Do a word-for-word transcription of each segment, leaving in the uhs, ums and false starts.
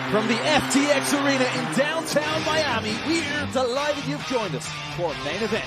From the F T X Arena in downtown Miami, we're delighted you've joined us for Main Event.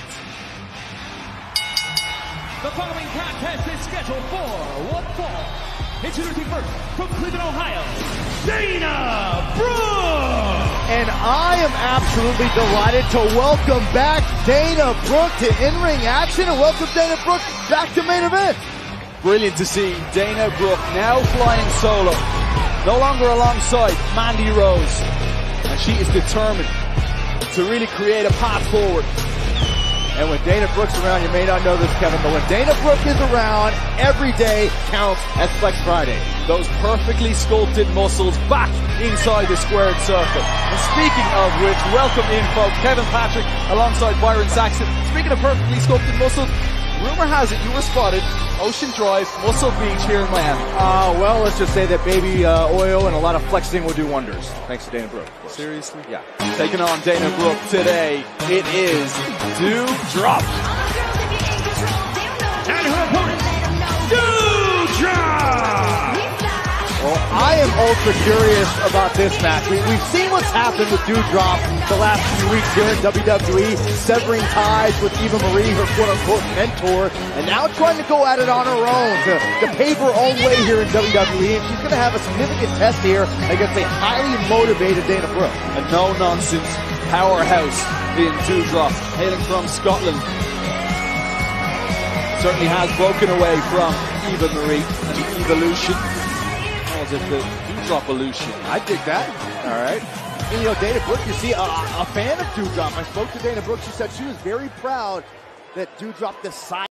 The following contest is scheduled for one fall. Introducing first, from Cleveland, Ohio, Dana Brooke! And I am absolutely delighted to welcome back Dana Brooke to in-ring action, and welcome Dana Brooke back to Main Event. Brilliant to see Dana Brooke now flying solo, no longer alongside Mandy Rose. And she is determined to really create a path forward. And when Dana Brooke's around, you may not know this, Kevin, but when Dana Brooke is around, every day counts as Flex Friday. Those perfectly sculpted muscles back inside the squared circle. And speaking of which, welcome in folks, Kevin Patrick alongside Byron Saxton. Speaking of perfectly sculpted muscles, rumor has it you were spotted Ocean Drive, Muscle Beach here in Miami. Uh, well, let's just say that baby uh, oil and a lot of flexing will do wonders. Thanks to Dana Brooke. Seriously? Yeah. Taking on Dana Brooke today, it is Doudrop. And her opponent, Doudrop! Well, I am ultra curious about this match. We, we've seen what's happened with Doudrop the last few weeks here in W W E, severing ties with Eva Marie, her quote-unquote mentor, and now trying to go at it on her own to, to pave her own way here in W W E, and she's going to have a significant test here against a highly motivated Dana Brooke. A no-nonsense powerhouse in Doudrop, hailing from Scotland. Certainly has broken away from Eva Marie and the Evolution. Calls it the Doudrop illusion. I dig that. All right. And, you know, Dana Brooke, you see, a, a fan of Doudrop. I spoke to Dana Brooke. She said she was very proud that Doudrop decided